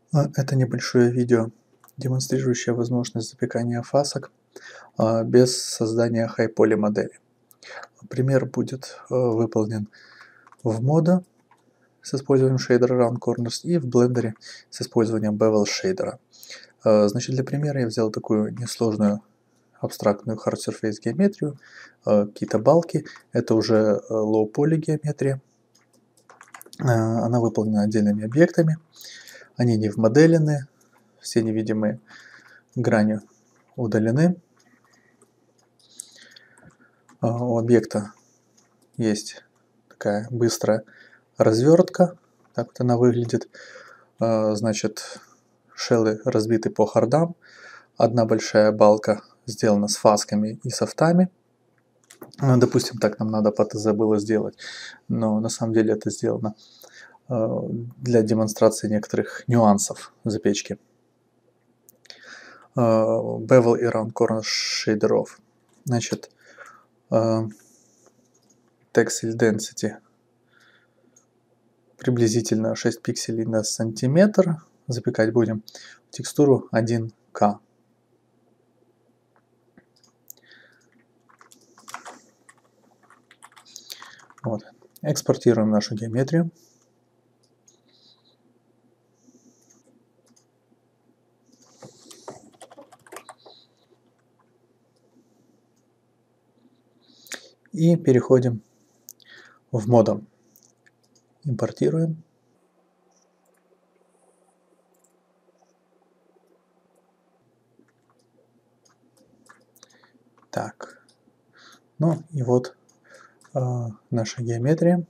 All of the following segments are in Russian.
Это небольшое видео, демонстрирующее возможность запекания фасок без создания high-poly модели. Пример будет выполнен в Modo с использованием шейдера Round Corners и в Blender с использованием Bevel шейдера. Значит, для примера я взял такую несложную абстрактную hard surface геометрию, какие-то балки, это уже low poly геометрия. Она выполнена отдельными объектами, они не вмоделены, все невидимые грани удалены. У объекта есть такая быстрая развертка, так вот она выглядит. Значит, шеллы разбиты по хардам. Одна большая балка сделана с фасками и софтами. Допустим, так нам надо по ТЗ было сделать, но на самом деле это сделано для демонстрации некоторых нюансов запечки. Bevel и Round Corners шейдеров. Значит, Texel Density приблизительно 6 пикселей на сантиметр. Запекать будем текстуру 1К. Вот. Экспортируем нашу геометрию. И переходим в Modo. Импортируем. Так. Ну и вот наша геометрия.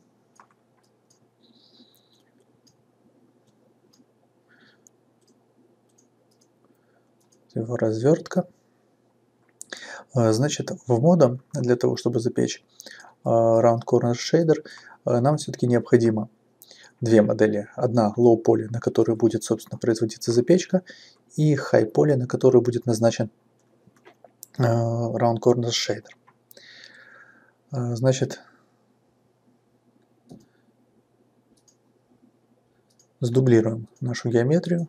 Его развертка. Значит, в Modo для того, чтобы запечь Round Corner Shader, нам все-таки необходимо две модели. Одна Low Poly, на которой будет, собственно, производиться запечка, и High Poly, на которой будет назначен Round Corner Shader. Значит, сдублируем нашу геометрию.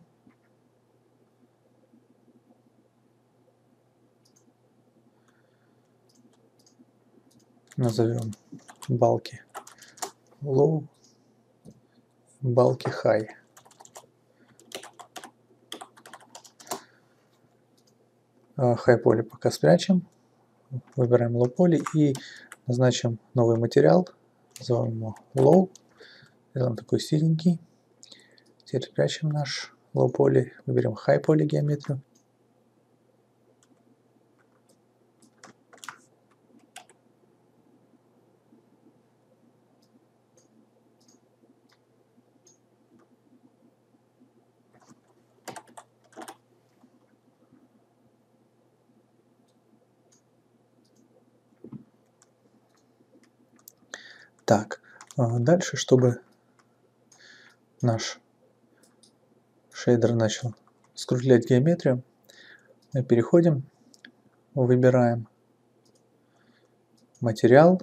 Назовем балки Low, балки High. High Poly пока спрячем. Выбираем Low Poly и назначим новый материал. Назовем его Low. Сделаем такой синенький. Теперь спрячем наш Low Poly. Выберем High Poly геометрию. Так, дальше, чтобы наш шейдер начал скруглять геометрию, мы переходим, выбираем материал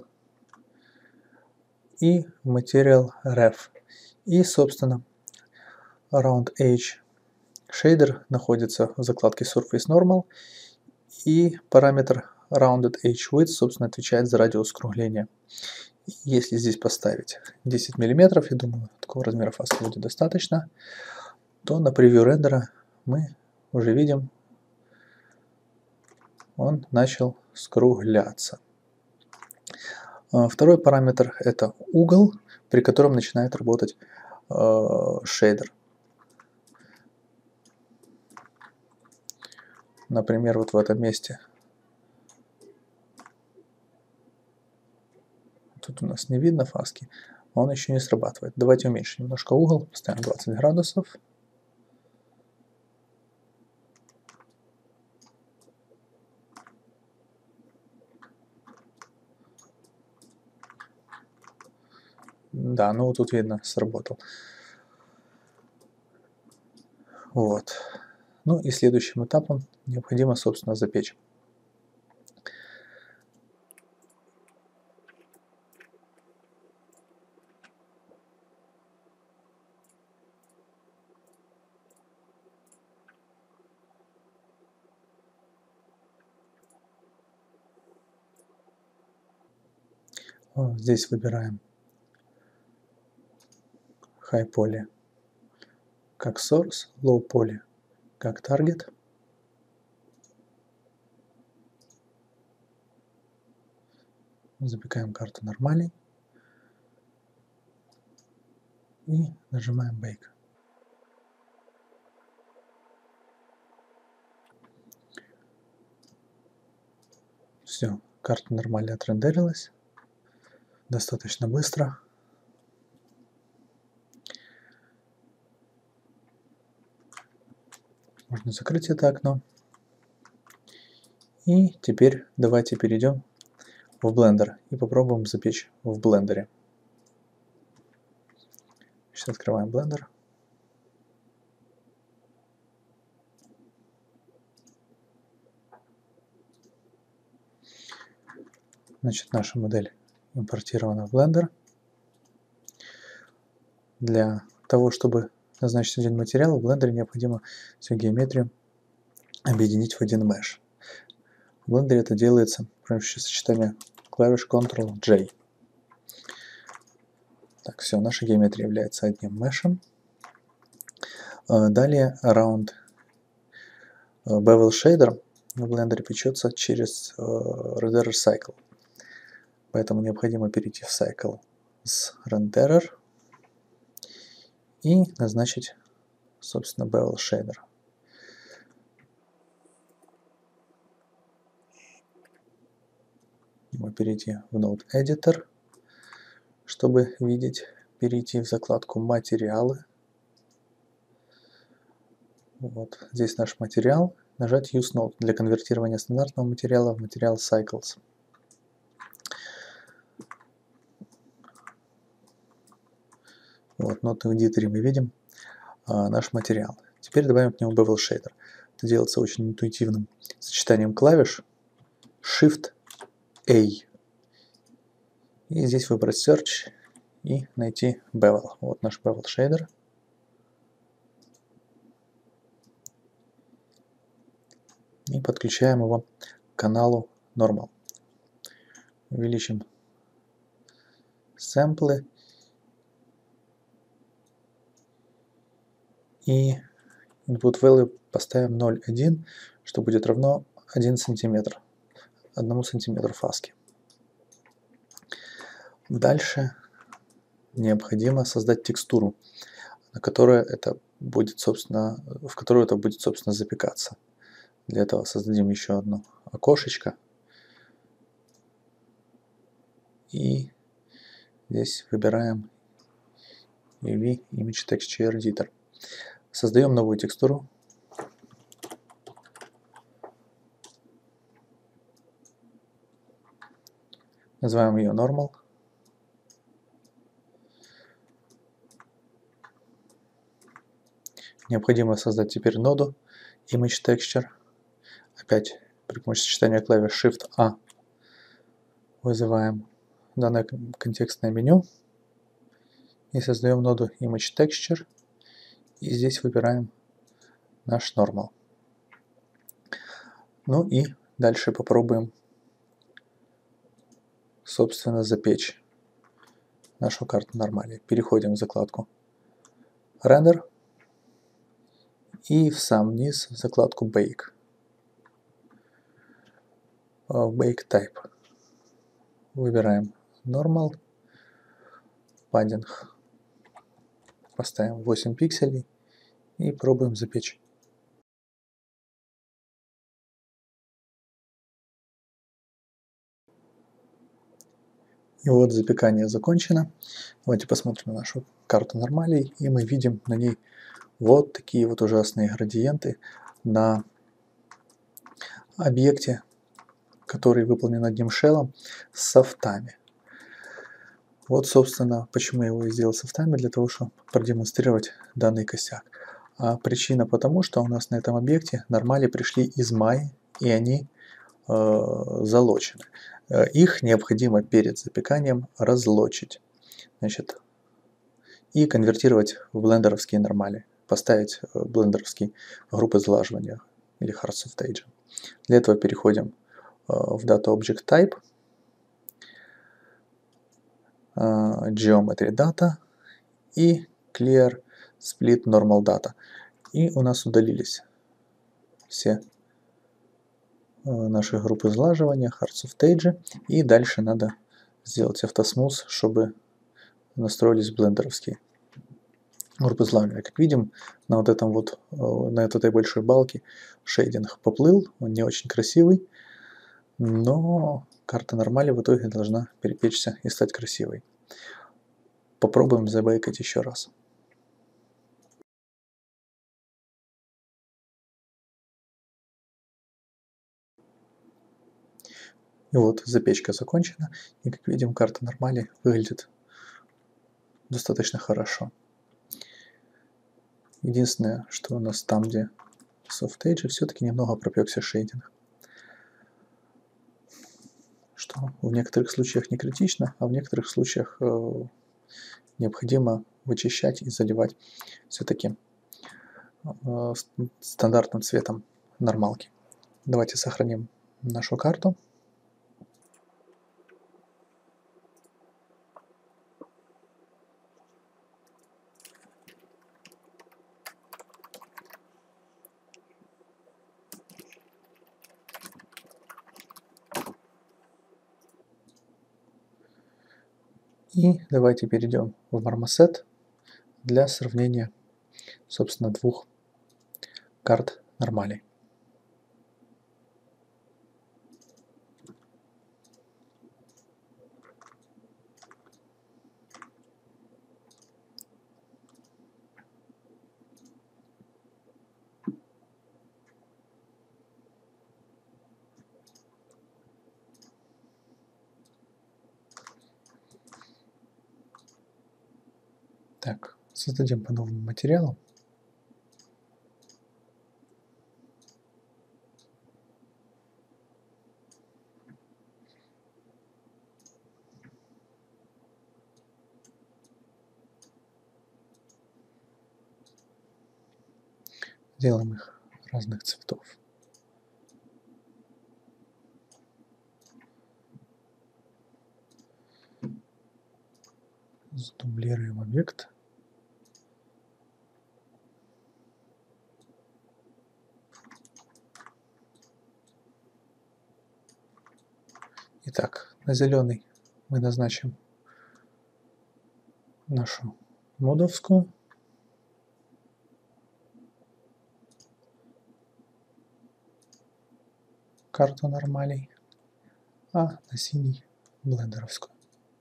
и материал Ref. И, собственно, Round Edge шейдер находится в закладке Surface Normal, и параметр Rounded Edge Width, собственно, отвечает за радиус скругления. Если здесь поставить 10 мм, я думаю, такого размера фаски будет достаточно, то на превью рендера мы уже видим, он начал скругляться. Второй параметр — это угол, при котором начинает работать шейдер. Например, вот в этом месте. Тут у нас не видно фаски, он еще не срабатывает. Давайте уменьшим немножко угол, поставим 20 градусов. Да, ну вот тут видно, сработал. Вот. Ну и следующим этапом необходимо, собственно, запечь. Здесь выбираем High Poly как Source, Low Poly как Target. Запекаем карту нормалей и нажимаем Bake. Все, карта нормально отрендерилась. Достаточно быстро. Можно закрыть это окно. И теперь давайте перейдем в Blender и попробуем запечь в блендере. Сейчас открываем Blender. Значит, наша модель импортирована в Blender. Для того, чтобы назначить один материал, в Blender необходимо всю геометрию объединить в один mesh. В Blender это делается при помощи сочетания клавиш Ctrl-J. Так, все, наша геометрия является одним мешем. Далее Around Bevel Shader в Blender печется через Renderer Cycle. Поэтому необходимо перейти в Cycle с Renderer и назначить, собственно, Bevel Shader. Перейти в Node Editor, чтобы видеть, перейти в закладку Материалы. Вот здесь наш материал. Нажать Use Node для конвертирования стандартного материала в материал Cycles. Вот, Node Editor мы видим наш материал. Теперь добавим к нему Bevel Shader. Это делается очень интуитивным сочетанием клавиш Shift-A. И здесь выбрать Search и найти Bevel. Вот наш Bevel Shader. И подключаем его к каналу Normal. Увеличим сэмплы. И input value поставим 0,1, что будет равно 1 сантиметр. 1 сантиметру фаски. Дальше необходимо создать текстуру, на которой это будет, собственно, в которую это будет, собственно, запекаться. Для этого создадим еще одно окошечко. И здесь выбираем UV Image Texture Editor. Создаем новую текстуру. Называем ее Normal. Необходимо создать теперь ноду Image Texture. Опять при помощи сочетания клавиш Shift-A вызываем данное контекстное меню и создаем ноду Image Texture. И здесь выбираем наш Normal. Ну и дальше попробуем, собственно, запечь нашу карту нормали. Переходим в закладку Render и в сам низ в закладку Bake. В Bake Type выбираем Normal, Padding поставим 8 пикселей и пробуем запечь. И вот запекание закончено. Давайте посмотрим на нашу карту нормалей, и мы видим на ней вот такие вот ужасные градиенты на объекте, который выполнен одним шеллом с софтами. Вот, собственно, почему я его и сделал софтами, для того, чтобы продемонстрировать данный косяк. А причина потому, что у нас на этом объекте нормали пришли из Maya, и они залочены. Их необходимо перед запеканием разлочить, значит, и конвертировать в блендеровские нормали, поставить блендеровские группы сглаживания или Hearts of Stage. Для этого переходим в Data Object Type, Geometry Data и Clear Split Normal Data. И у нас удалились все наши группы сглаживания, Hard Softage. И дальше надо сделать автосмуз, чтобы настроились блендеровские группы сглаживания. Как видим, на вот этом вот, на этой большой балке шейдинг поплыл, он не очень красивый, но карта нормали в итоге должна перепечься и стать красивой. Попробуем забейкать еще раз. И вот запечка закончена, и как видим, карта нормали выглядит достаточно хорошо. Единственное, что у нас там, где Softage, все-таки немного пропекся шейдинг. Что в некоторых случаях не критично, а в некоторых случаях необходимо вычищать и заливать все-таки стандартным цветом нормалки. Давайте сохраним нашу карту. И давайте перейдем в Marmoset для сравнения, собственно, двух карт нормалей. Так, создадим по новому материалу. Сделаем их разных цветов. Задублируем объект. Итак, на зеленый мы назначим нашу модовскую. Карту нормалей, а на синий блендеровскую.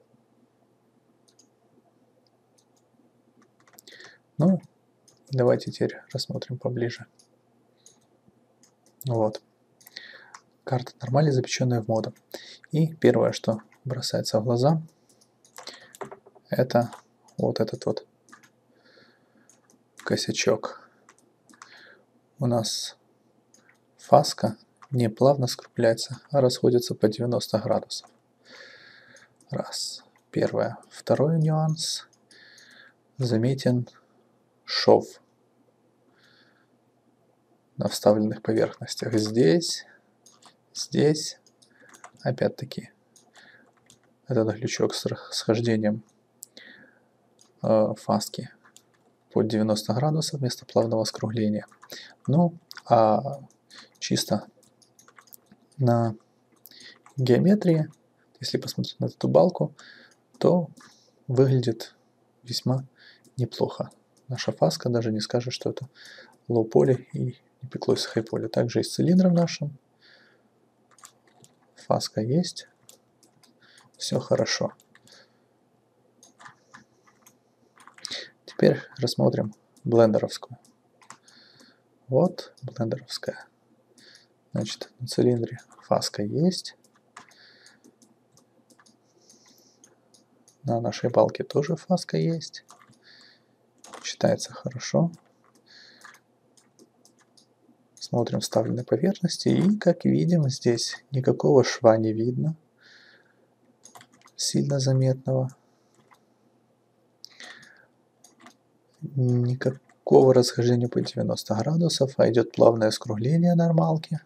Ну, давайте теперь рассмотрим поближе. Вот. Карта нормалей, запеченная в моду. И первое, что бросается в глаза, это вот этот вот косячок. У нас фаска не плавно скругляется, а расходится по 90 градусов. Раз. Первое. Второй нюанс. Заметен шов на вставленных поверхностях. Здесь, опять-таки, этот глючок с схождением фаски под 90 градусов вместо плавного скругления. Ну, а чисто на геометрии, если посмотреть на эту балку, то выглядит весьма неплохо. Наша фаска, даже не скажет, что это лоу-поли и не пеклось с хай-поли. Также и с цилиндром нашим. Фаска есть. Все хорошо. Теперь рассмотрим блендеровскую. Вот блендеровская. Значит, на цилиндре фаска есть. На нашей балке тоже фаска есть. Считается хорошо. Смотрим вставленные поверхности. И, как видим, здесь никакого шва не видно. Сильно заметного. Никакого расхождения по 90 градусов, а идет плавное скругление нормалки.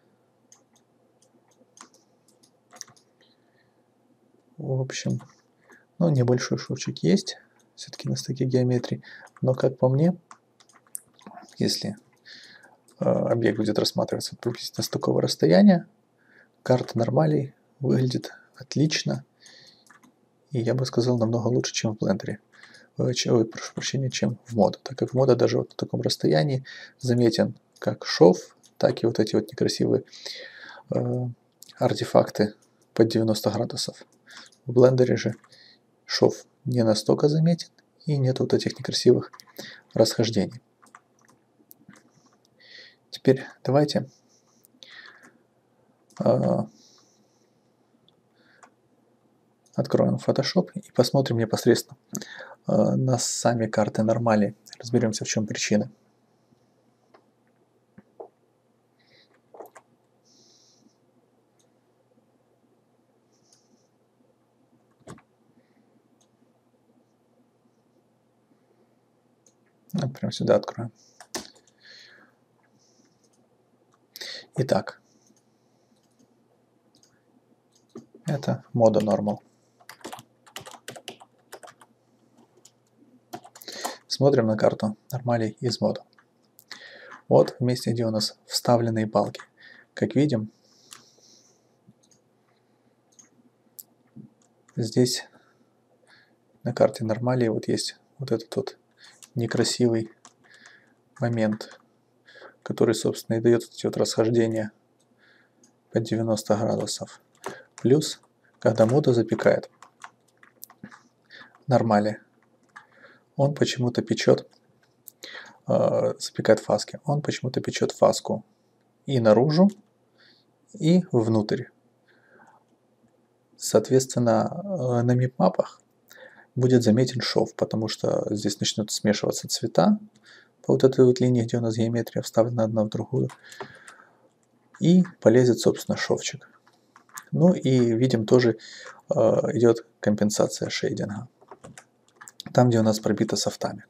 В общем, Ну, небольшой шовчик есть, все-таки на стыке геометрии, но как по мне, если объект будет рассматриваться приблизительно с такого расстояния, карта нормалей выглядит отлично, и я бы сказал, намного лучше, чем в блендере. Прошу прощения, чем в мода, так как в мода даже вот на таком расстоянии заметен как шов, так и вот эти вот некрасивые артефакты под 90 градусов. В блендере же шов не настолько заметен и нет вот этих некрасивых расхождений. Теперь давайте откроем Photoshop и посмотрим непосредственно на сами карты нормали. Разберемся, в чем причина. Прямо сюда откроем. Итак, это мода Normal. Смотрим на карту нормалей из мода. Вот в месте, где у нас вставленные балки. Как видим, здесь на карте нормалей вот есть вот этот вот некрасивый момент, который, собственно, и дает эти вот расхождения под 90 градусов. Плюс, когда мода запекает нормали, он почему-то печет, запекает фаски, он почему-то печет фаску и наружу, и внутрь. Соответственно, на мипмапах будет заметен шов, потому что здесь начнут смешиваться цвета по вот этой вот линии, где у нас геометрия вставлена одна в другую, и полезет, собственно, шовчик. Ну и видим тоже идет компенсация шейдинга, там, где у нас пробито софтами.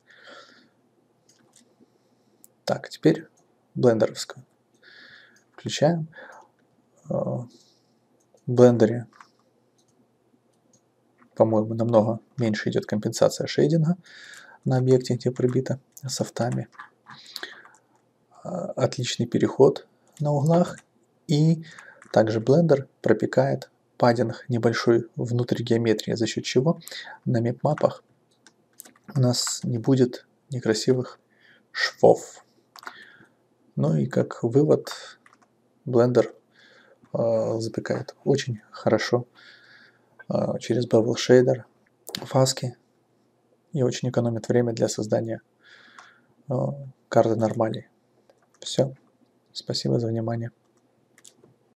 Так, теперь блендеровскую включаем. В блендере, по-моему, намного меньше идет компенсация шейдинга на объекте, где пробито софтами. Отличный переход на углах, и также блендер пропекает паддинг небольшой внутрь геометрии, за счет чего на мипмапах у нас не будет некрасивых швов. Ну и как вывод, блендер запекает очень хорошо через Bevel Shader фаски и очень экономит время для создания карты нормалей. Все. Спасибо за внимание.